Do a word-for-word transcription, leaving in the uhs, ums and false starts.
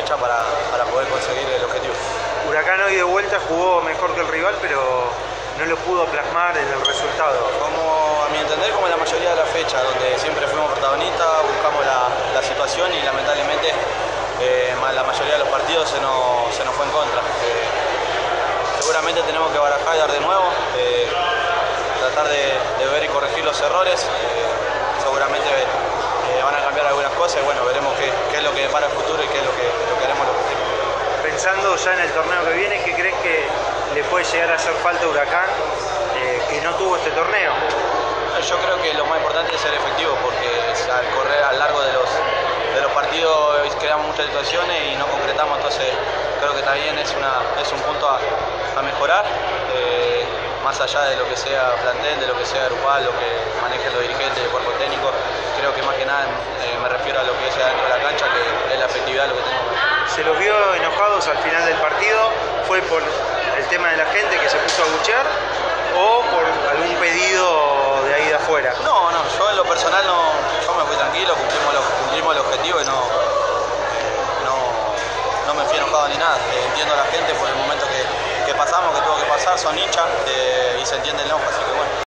cancha para, para poder conseguir el objetivo. Huracán hoy de vuelta jugó mejor que el rival, pero no lo pudo plasmar en el resultado. Como a mi entender, como en la mayoría de la fecha, donde siempre fuimos protagonistas, buscamos la, la situación y lamentablemente eh, la mayoría de los partidos se nos, se nos fue en contra. Eh, seguramente tenemos que barajar y dar de nuevo, eh, tratar de, de ver y corregir los errores. Eh, seguramente eh, van a cambiar algunas cosas y bueno, veremos qué, qué es lo que depara el futuro y qué es lo que, lo que haremos los objetivos. Pensando ya en el torneo que viene, ¿qué crees que le puede llegar a hacer falta a Huracán eh, que no tuvo este torneo? Yo creo que lo más importante es ser efectivo, porque al correr a lo largo de los, de los partidos creamos muchas situaciones y no concretamos, entonces creo que también es, una, es un punto a, a mejorar, eh, más allá de lo que sea plantel, de lo que sea grupal, lo que manejen los dirigentes y el cuerpo técnico. Creo que más que nada eh, me refiero a lo que es dentro de la cancha, que es la efectividad lo que tenemos. Se los vio enojados al final del partido. ¿Fue por el tema de la gente que se puso a buchear o por algún pedido de ahí de afuera? No, no, yo en lo personal no, yo me fui tranquilo, cumplimos, lo, cumplimos el objetivo y no, no, no me fui enojado ni nada. Eh, entiendo a la gente por el momento que, que pasamos, que tuvo que pasar, son hinchas eh, y se entiende el enojo, así que bueno.